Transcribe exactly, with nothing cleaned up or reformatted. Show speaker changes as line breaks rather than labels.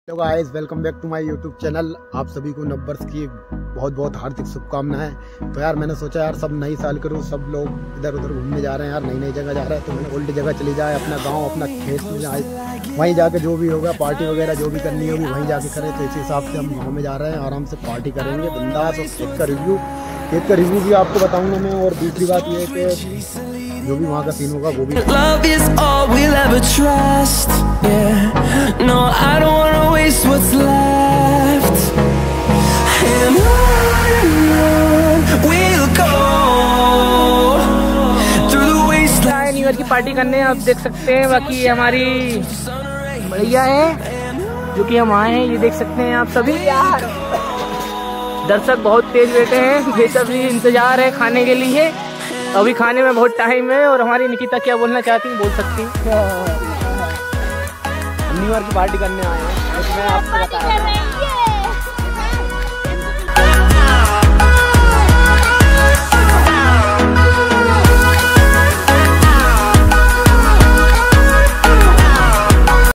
Hello guys, welcome back to my YouTube channel. आप सभी को नव वर्ष की बहुत बहुत हार्दिक शुभकामनाएं। तो यार मैंने सोचा यार सब नई साल करूँ, सब लोग इधर उधर घूमने जा रहे हैं यार, नई नई जगह जा रहे हैं। तो मैंने ओल्ड जगह चली जाए, अपना गांव अपना खेत में जाए, वहीं जाके जो भी होगा पार्टी वगैरह जो भी करनी होगी वहीं जाके करें। तो इसी हिसाब से हम गाँव में जा रहे हैं, आराम से पार्टी करेंगे बिंदास। और खेत का रिव्यू खेत का रिव्यू भी आपको बताऊँगा मैं। और दूसरी बात ये है कि जो भी वहाँ का सीन होगा वो भी।
Love is all we'll ever trust. Yeah, no, I don't wanna waste what's left. And on we'll go through the wasteland.
New year की पार्टी करने आप देख सकते हैं। बाकी हमारी भैया है जो कि हम आए हैं, ये देख सकते हैं आप सभी। दर्शक बहुत तेज बैठे हैं, बेसब्री इंतजार है खाने के लिए। अभी खाने में बहुत टाइम है। और हमारी निकिता क्या बोलना चाहती हैं, बोल सकती हैं।
न्यू ईयर की पार्टी करने आए हैं, मैं आपको बता रहा हूँ।